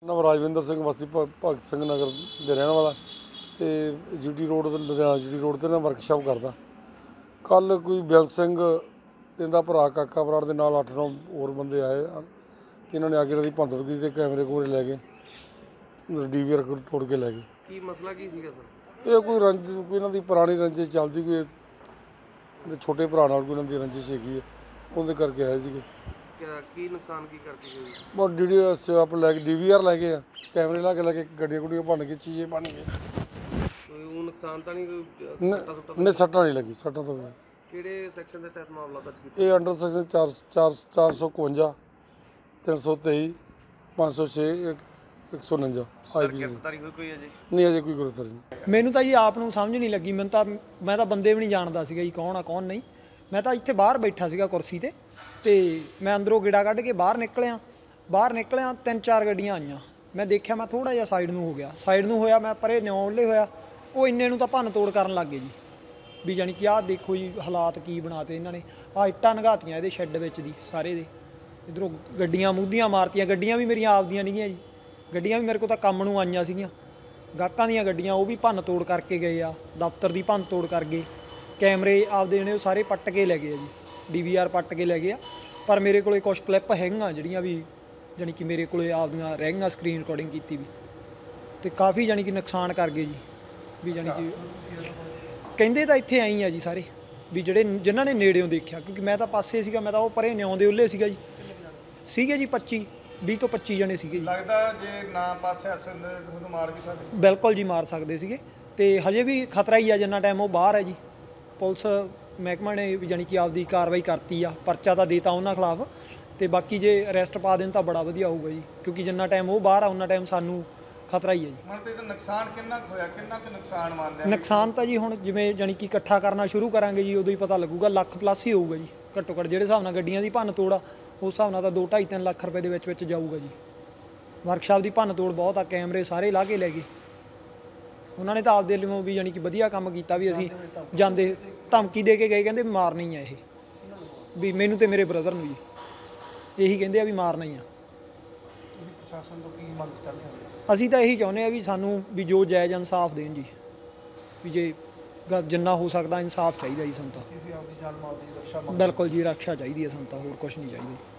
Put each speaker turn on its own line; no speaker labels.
ਨਾਮ ਰਾਜਵਿੰਦਰ ਸਿੰਘ ਵਾਸੀ ਭਗਤ ਸਿੰਘ ਨਗਰ ਦੇ ਰਹਿਣ ਵਾਲਾ ਤੇ ਜੀਟੀ ਰੋਡ ਤੇ ਲੁਧਿਆਣਾ ਜੀਟੀ ਰੋਡ ਤੇ ਨਾ ਵਰਕਸ਼ਾਪ ਕਰਦਾ। ਕੱਲ ਕੋਈ ਬਿਲ ਸਿੰਘ ਤੇ ਇਹਦਾ ਭਰਾ ਕਾਕਾ ਬਰਾੜ ਦੇ ਨਾਲ 8-9 ਹੋਰ ਬੰਦੇ ਆਏ ਤੇ ਇਹਨਾਂ ਨੇ ਆ ਕੇ ਇਹਨਾਂ ਦੀ ਭੰਨਤੋੜ ਕੀਤੀ ਤੇ ਕੈਮਰੇ ਕੋਲ ਲੈ ਗਏ, ਡੀਵੀਆਰ ਤੋੜ ਕੇ ਲੈ ਗਏ।
ਕੀ ਮਸਲਾ ਕੀ ਸੀਗਾ ਸਰ?
ਇਹ ਕੋਈ ਇਹਨਾਂ ਦੀ ਪੁਰਾਣੀ ਰੰਜਿਸ਼ ਚੱਲਦੀ, ਕੋਈ ਛੋਟੇ ਭਰਾ ਨਾਲ ਕੋਈ ਇਹਨਾਂ ਦੀ ਰੰਜਿਸ਼ ਹੈਗੀ ਹੈ, ਉਹਦੇ ਕਰਕੇ ਆਏ ਸੀਗੇ।
ਕੀ ਨੁਕਸਾਨ ਕੀ ਕਰਕੇ ਗਏ?
ਬਹੁਤ ਜਿਹੜੀ ਆਪ ਲੈ ਕੇ ਡੀਵੀਆਰ ਲੈ ਗਏ ਆ, ਕੈਮਰੇ ਲਾ ਕੇ ਗੱਡੀਆਂ ਗੁੱਡੀਆਂ ਭੰਨ ਕੇ ਚੀਜ਼ੇ ਭੰਨ ਕੇ।
ਕੋਈ ਉਹ ਨੁਕਸਾਨ ਤਾਂ ਨਹੀਂ?
ਨਹੀਂ ਸੱਟਾਂ ਨਹੀਂ ਲੱਗੀ, ਸੱਟਾਂ ਤੋਂ
ਕਿਹੜੇ ਸੈਕਸ਼ਨ ਦੇ ਤਹਿਤ ਮਾਮਲਾ ਦਰਜ ਕੀਤਾ?
ਇਹ ਅੰਡਰ ਸੈਕਸ਼ਨ 452 323 506 149
ਗ੍ਰਿਫਤਾਰੀ ਹੋਈ ਕੋਈ ਅਜੇ
ਨਹੀਂ, ਅਜੇ ਕੋਈ ਗ੍ਰਿਫਤਾਰੀ ਨਹੀਂ।
ਮੈਨੂੰ ਤਾਂ ਜੀ ਆਪ ਨੂੰ ਸਮਝ ਨਹੀਂ ਲੱਗੀ। ਮੈਂ ਤਾਂ ਬੰਦੇ ਵੀ ਨਹੀਂ ਜਾਣਦਾ ਸੀਗਾ ਜੀ ਕੌਣ ਆ ਕੌਣ ਨਹੀਂ। ਮੈਂ ਤਾਂ ਇੱਥੇ ਬਾਹਰ ਬੈਠਾ ਸੀਗਾ ਕੁਰਸੀ ਤੇ ਮੈਂ ਅੰਦਰੋਂ ਗੇੜਾ ਕੱਢ ਕੇ ਬਾਹਰ ਨਿਕਲਿਆ 3-4 ਗੱਡੀਆਂ ਆਈਆਂ। ਮੈਂ ਦੇਖਿਆ, ਮੈਂ ਥੋੜਾ ਜਿਹਾ ਸਾਈਡ ਨੂੰ ਹੋਇਆ, ਮੈਂ ਪਰੇ ਨਿਉਲੇ ਹੋਇਆ, ਉਹ ਇੰਨੇ ਨੂੰ ਤਾਂ ਭੰਨ ਤੋੜ ਕਰਨ ਲੱਗ ਗਏ ਜੀ। ਵੀ ਜਾਣੀ ਕਿ ਆਹ ਦੇਖੋ ਜੀ ਹਾਲਾਤ ਕੀ ਬਣਾਤੇ ਇਹਨਾਂ ਨੇ। ਆਹ ਇੱਟਾਂ ਨਗਾਤੀਆਂ ਇਹਦੇ ਸ਼ੈੱਡ ਵਿੱਚ ਦੀ ਸਾਰੇ ਦੇ, ਇੱਧਰੋਂ ਗੱਡੀਆਂ ਮੂਧੀਆਂ ਮਾਰਤੀਆਂ। ਗੱਡੀਆਂ ਵੀ ਮੇਰੀਆਂ ਆਪਦੀਆਂ ਨਹੀਂ ਗੀਆਂ ਜੀ, ਗੱਡੀਆਂ ਵੀ ਮੇਰੇ ਕੋਲ ਤਾਂ ਕੰਮ ਨੂੰ ਆਈਆਂ ਸੀਗੀਆਂ, ਗਾਹਕਾਂ ਦੀਆਂ ਗੱਡੀਆਂ, ਉਹ ਵੀ ਭੰਨ ਤੋੜ ਕਰਕੇ ਗਏ ਆ। ਦਫ਼ਤਰ ਦੀ ਭੰਨ ਤੋੜ ਕਰ ਗਏ, ਕੈਮਰੇ ਆਪਦੇ ਨੇ ਉਹ ਸਾਰੇ ਪੱਟ ਕੇ ਲੈ ਗਏ ਆ ਜੀ, ਡੀਵੀਆਰ ਪੱਟ ਕੇ ਲੈ ਗਏ ਆ। ਪਰ ਮੇਰੇ ਕੋਲੇ ਕੁਛ ਕਲਿੱਪ ਹੈਗੀਆਂ ਜਿਹੜੀਆਂ ਵੀ ਜਾਣੀ ਕਿ ਮੇਰੇ ਕੋਲੇ ਆਪਦੀਆਂ ਰਹਿ ਗਈਆਂ, ਸਕਰੀਨ ਰਿਕਾਰਡਿੰਗ ਕੀਤੀ ਵੀ, ਤੇ ਕਾਫੀ ਜਾਣੀ ਕਿ ਨੁਕਸਾਨ ਕਰ ਗਏ ਜੀ। ਵੀ ਜਾਣੀ ਕਿ ਕਹਿੰਦੇ ਤਾਂ ਇੱਥੇ ਆਈ ਆ ਜੀ ਸਾਰੇ, ਵੀ ਜਿਨ੍ਹਾਂ ਨੇ ਨੇੜਿਓਂ ਦੇਖਿਆ, ਕਿਉਂਕਿ ਮੈਂ ਤਾਂ ਪਾਸੇ ਸੀਗਾ, ਮੈਂ ਤਾਂ ਉਹ ਪਰੇ ਨਿਉਂ ਦੇ ਉੱਲੇ ਸੀਗਾ ਜੀ। ਸੀਗੇ ਜੀ 20 ਤੋਂ 25 ਜਣੇ ਸੀਗੇ ਜੀ।
ਲੱਗਦਾ ਜੇ ਨਾ ਪਾਸੇ ਆਸੇ ਤੁਹਾਨੂੰ ਮਾਰ ਵੀ ਸਕਦੇ?
ਬਿਲਕੁਲ ਜੀ ਮਾਰ ਸਕਦੇ ਸੀਗੇ, ਤੇ ਹਜੇ ਵੀ ਖਤਰਾ ਹੀ ਆ ਜਿੰਨਾ ਟਾਈਮ ਉਹ ਬਾਹਰ ਹੈ ਜੀ। ਪੁਲਿਸ ਮਹਿਕਮਾ ਨੇ ਵੀ ਜਾਣੀ ਕਿ ਆਪਦੀ ਕਾਰਵਾਈ ਕਰਤੀ ਆ, ਪਰਚਾ ਤਾਂ ਦੇਤਾ ਉਹਨਾਂ ਖਿਲਾਫ, ਤੇ ਬਾਕੀ ਜੇ ਅਰੈਸਟ ਪਾ ਦੇਣ ਤਾਂ ਬੜਾ ਵਧੀਆ ਹੋਊਗਾ ਜੀ, ਕਿਉਂਕਿ ਜਿੰਨਾ ਟਾਈਮ ਉਹ ਬਾਹਰ ਆ ਉਹਨਾਂ ਟਾਈਮ ਸਾਨੂੰ ਖਤਰਾ ਹੀ ਹੈ ਜੀ।
ਹੁਣ ਤੇ ਇਹਦਾ ਨੁਕਸਾਨ ਕਿੰਨਾ ਕੁ ਹੋਇਆ, ਕਿੰਨਾ ਕੁ ਨੁਕਸਾਨ ਮੰਨਦੇ ਆ?
ਨੁਕਸਾਨ ਤਾਂ ਜੀ ਹੁਣ ਜਿਵੇਂ ਜਾਣੀ ਕਿ ਇਕੱਠਾ ਕਰਨਾ ਸ਼ੁਰੂ ਕਰਾਂਗੇ ਜੀ, ਉਦੋਂ ਹੀ ਪਤਾ ਲੱਗੂਗਾ। ਲੱਖ ਪਲੱਸ ਹੀ ਹੋਊਗਾ ਜੀ ਘੱਟੋ ਘੱਟ, ਜਿਹੜੇ ਹਿਸਾਬ ਨਾਲ ਗੱਡੀਆਂ ਦੀ ਭੰਨ ਤੋੜ ਆ ਉਸ ਹਿਸਾਬ ਨਾਲ ਤਾਂ 2-2.5-3 ਲੱਖ ਰੁਪਏ ਦੇ ਵਿੱਚ ਜਾਊਗਾ ਜੀ। ਵਰਕਸ਼ਾਪ ਦੀ ਭੰਨ ਤੋੜ ਬਹੁਤ ਆ, ਕੈਮਰੇ ਸਾਰੇ ਲਾ ਕੇ ਲੈ ਗਏ ਉਹਨਾਂ ਨੇ ਤਾਂ ਆਪਦੇ ਲਈ ਵੀ ਜਾਣੀ ਕਿ ਵਧੀਆ ਕੰਮ ਕੀਤਾ। ਵੀ ਅਸੀਂ ਜਾਂਦੇ ਧਮਕੀ ਦੇ ਕੇ ਗਏ, ਕਹਿੰਦੇ ਮਾਰਨੀ ਆ ਇਹ, ਵੀ ਮੈਨੂੰ ਤੇ ਮੇਰੇ ਬ੍ਰਦਰ ਨੂੰ ਜੀ ਇਹੀ ਕਹਿੰਦੇ ਆ ਵੀ ਮਾਰਨਾ ਹੀ ਆ।
ਤੁਸੀਂ ਪ੍ਰਸ਼ਾਸਨ ਤੋਂ ਕੀ ਮੰਗ ਕਰਦੇ ਹੋ?
ਅਸੀਂ ਤਾਂ ਇਹੀ ਚਾਹੁੰਦੇ ਆ ਵੀ ਸਾਨੂੰ ਵੀ ਜੋ ਜਾਇਜ਼ ਇਨਸਾਫ ਦੇਣ ਜੀ, ਵੀ ਜੇ ਜਿੰਨਾ ਹੋ ਸਕਦਾ ਇਨਸਾਫ ਚਾਹੀਦਾ ਜੀ ਸਾਨੂੰ ਤਾਂ।
ਤੁਸੀਂ ਆਪਦੀ ਜਾਨ ਮਾਲ ਦੀ ਰੱਖਿਆ?
ਬਿਲਕੁਲ ਜੀ, ਰੱਖਿਆ ਚਾਹੀਦੀ ਹੈ ਸਾਨੂੰ ਤਾਂ, ਹੋਰ ਕੁਛ ਨਹੀਂ ਚਾਹੀਦਾ।